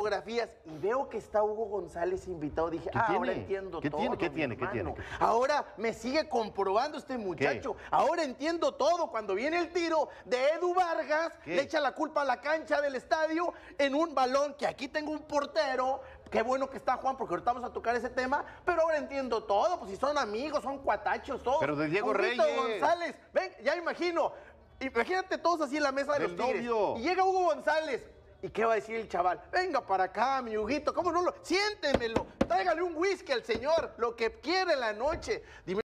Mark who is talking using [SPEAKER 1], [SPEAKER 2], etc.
[SPEAKER 1] fotografías y veo que está Hugo González invitado. Dije, ahora entiendo todo.
[SPEAKER 2] ¿Qué tiene?
[SPEAKER 1] Ahora me sigue comprobando este muchacho. Ahora entiendo todo. Cuando viene el tiro de Edu Vargas, le echa la culpa a la cancha del estadio en un balón que aquí tengo un portero. Qué bueno que está Juan, porque ahorita vamos a tocar ese tema, pero ahora entiendo todo, pues si son amigos, son cuatachos, todos.
[SPEAKER 2] Pero de Diego
[SPEAKER 1] Huguito
[SPEAKER 2] Reyes.
[SPEAKER 1] González, ven, ya imagino. Imagínate todos así en la mesa de los Tigres. Y llega Hugo González. ¿Y qué va a decir el chaval? Venga para acá, mi Huguito, ¿cómo no lo? Siéntemelo, tráigale un whisky al señor, lo que quiera en la noche. Dime.